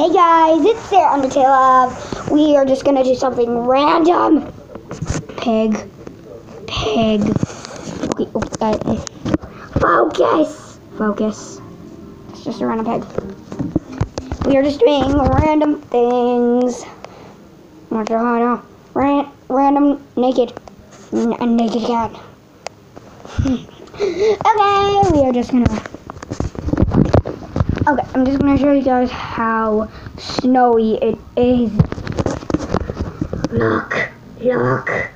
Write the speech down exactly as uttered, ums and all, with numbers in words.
Hey guys, it's Sarah Undertale. We are just gonna do something random. Pig. Pig. Okay, okay, uh, focus. Focus. It's just a random pig. We are just doing random things. Not sure how to. Ran random naked. N a naked cat. Okay, we are just gonna. Okay, I'm just gonna show you guys how snowy it is. Look, look.